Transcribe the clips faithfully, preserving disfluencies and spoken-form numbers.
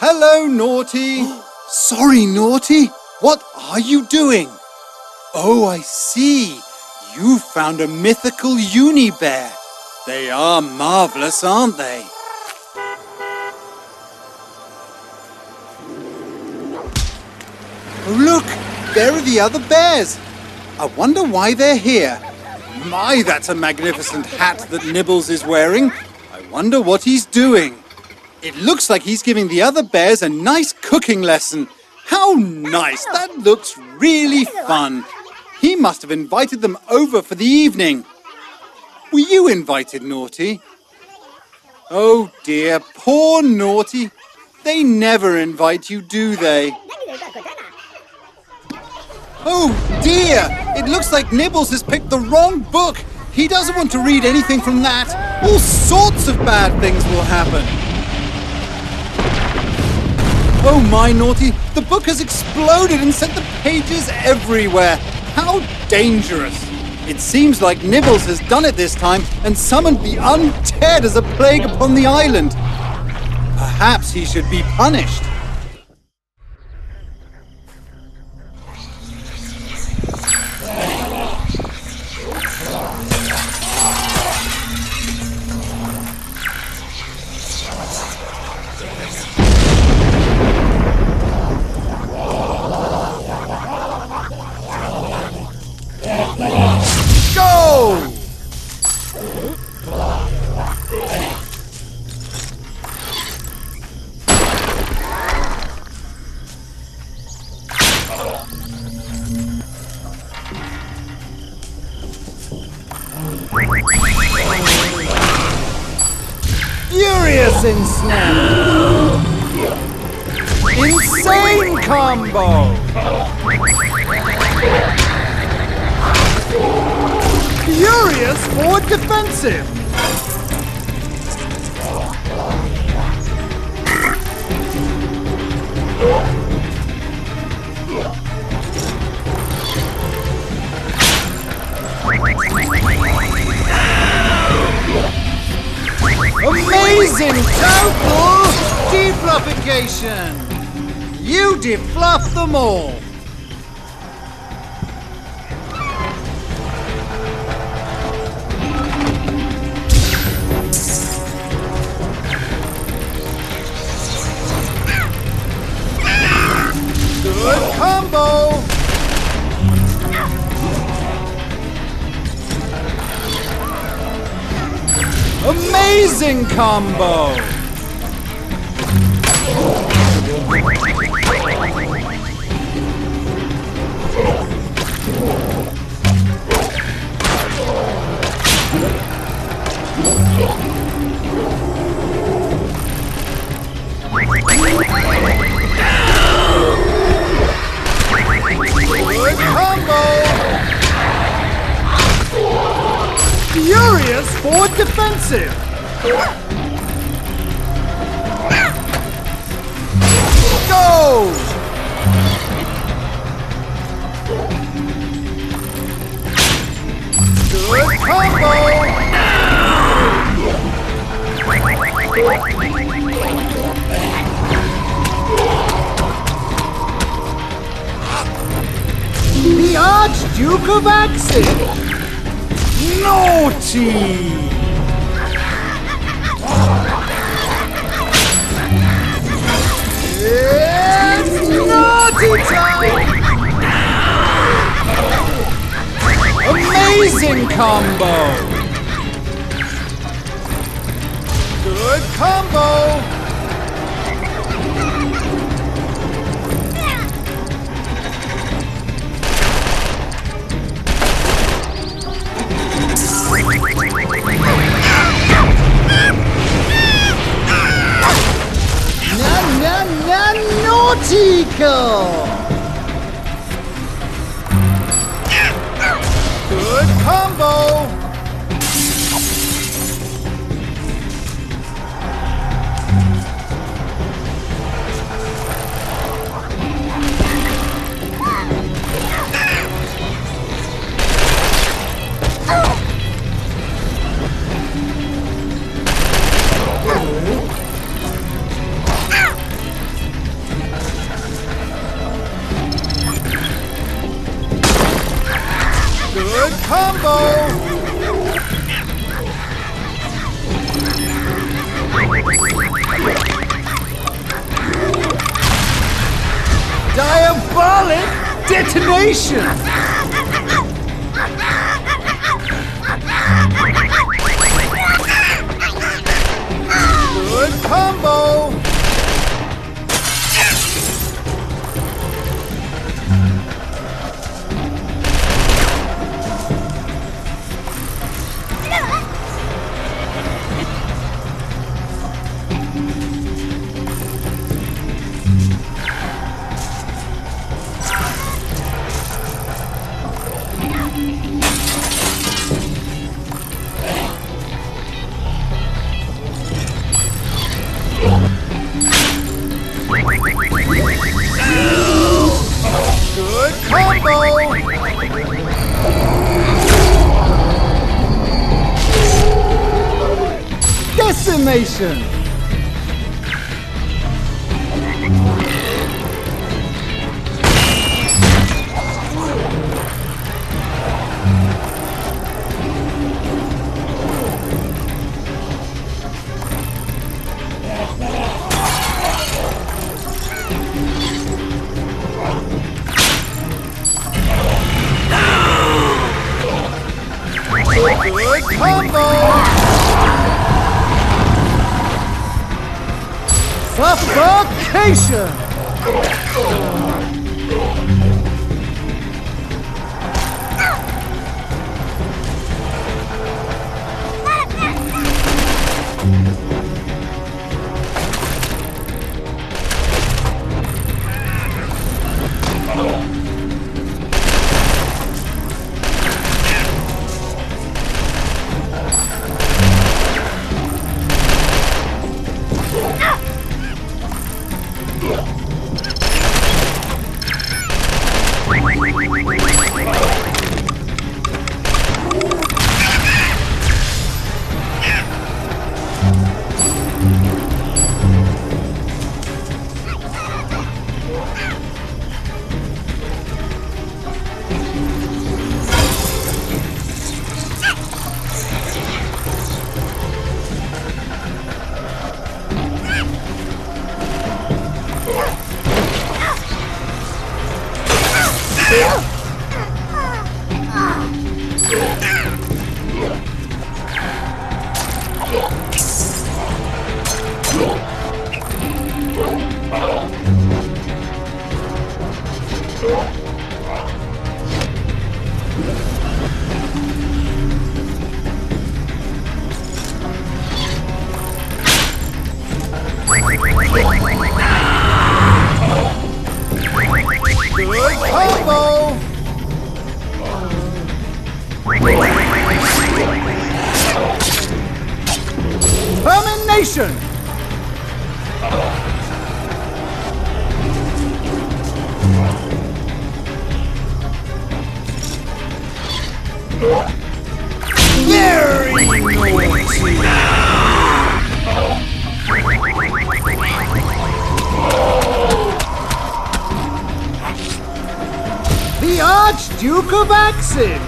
Hello, Naughty. Sorry, Naughty. What are you doing? Oh, I see. You found a mythical uni-bear. They are marvelous, aren't they? Oh, look! There are the other bears. I wonder why they're here. My, that's a magnificent hat that Nibbles is wearing. I wonder what he's doing. It looks like he's giving the other bears a nice cooking lesson. How nice! That looks really fun. He must have invited them over for the evening. Were you invited, Naughty? Oh dear, poor Naughty. They never invite you, do they? Oh dear! It looks like Nibbles has picked the wrong book. He doesn't want to read anything from that. All sorts of bad things will happen. Oh my, Naughty, the book has exploded and sent the pages everywhere. How dangerous. It seems like Nibbles has done it this time and summoned the undead as a plague upon the island. Perhaps he should be punished. Furious Ensnare! Insane Combo! Furious Forward Defensive! Amazing total defluffication! You defluff them all! Good combo! Amazing combo! Good combo! Furious forward defensive! Go! Good combo! The Archduke of Axis! Naughty! It's naughty time! Amazing combo! Good combo! Nautical! Good combo! Good combo! Diabolic detonation! Good combo! Good combo! Decimation! Good combo! Suffocation! Good combo! Termination! Very naughty! The Archduke of Axis!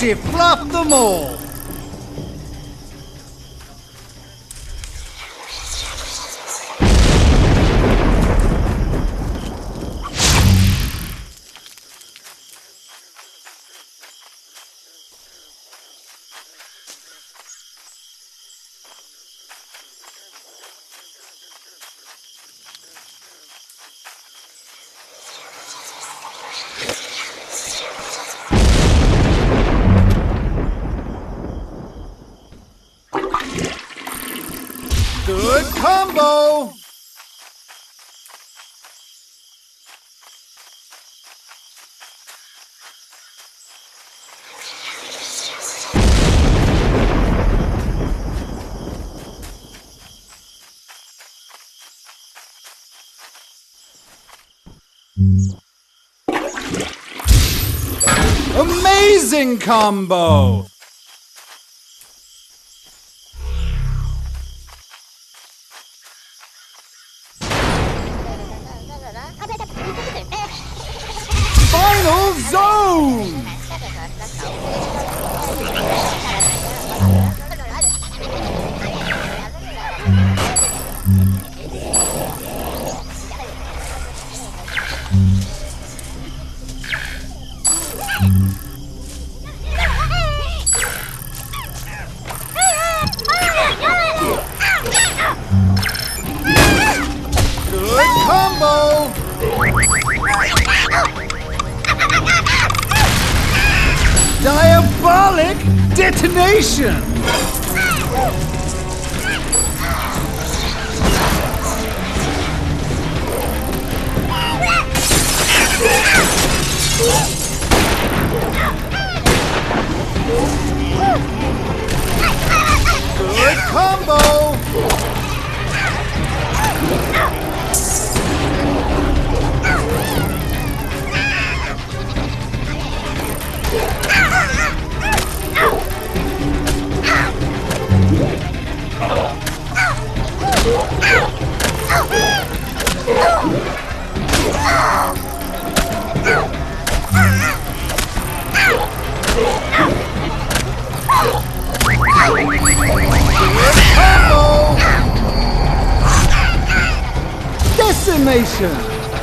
She fluffed them all. Good combo! Amazing combo! Final zone! Good combo! Diabolic detonation! Good combo! Decimation!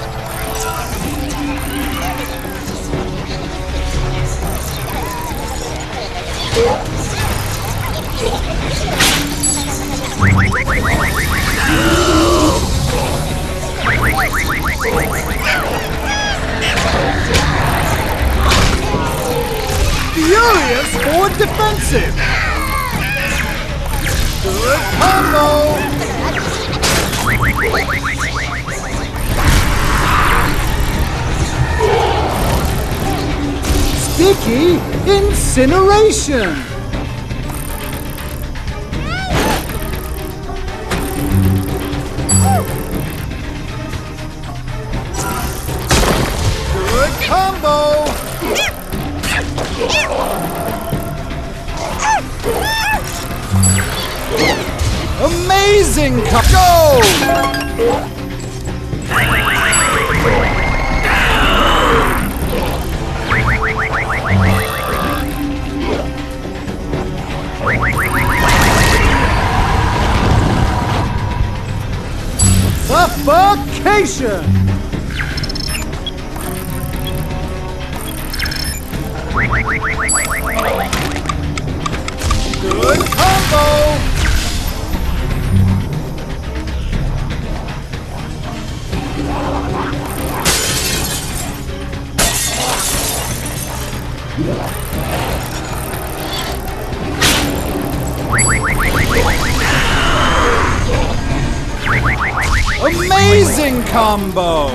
Furious or defensive! Good combo! Sticky incineration! Good combo! Amazing co- Go! Suffocation! Good combo! Amazing combo!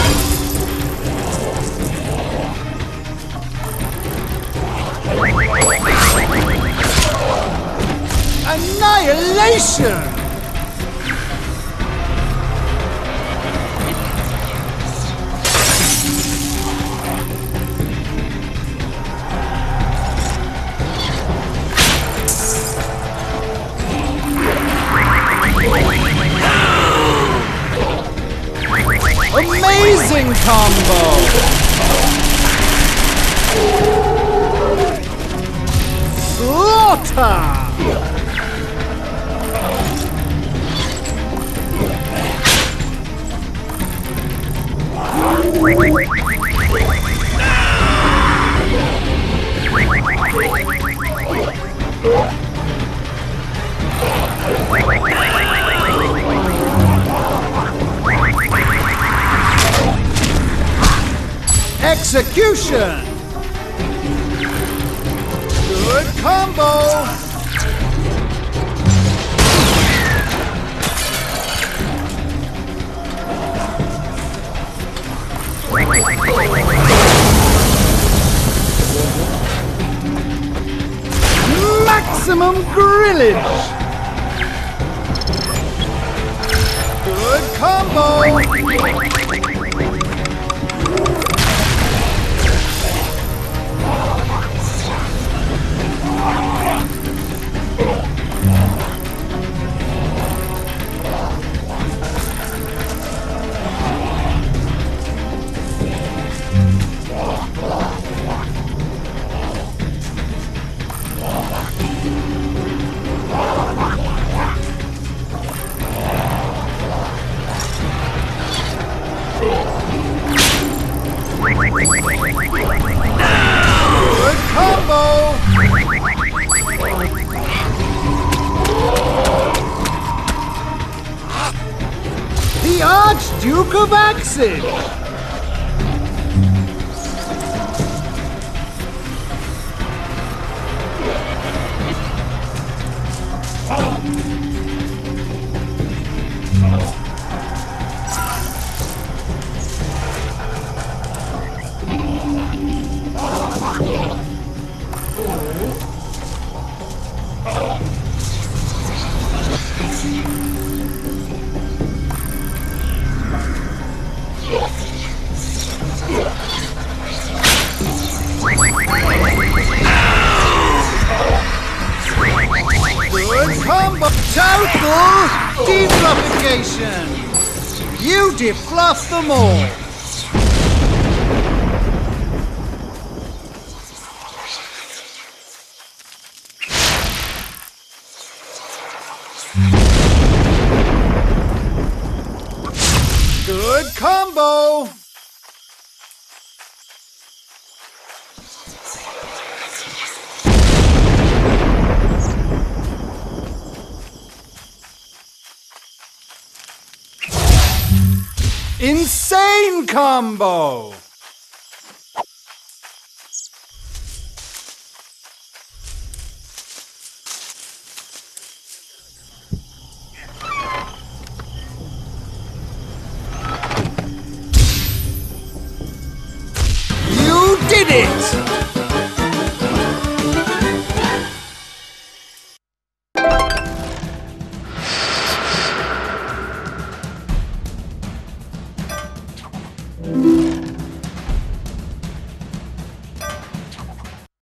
Annihilation! Amazing combo! Ha! Execution! Good combo! Maximum grillage! Good combo! Good combo! The Archduke of Axis! Good combo! Total defluffication! You defluff them all! Good combo! Insane combo! You did it! Mm-hmm.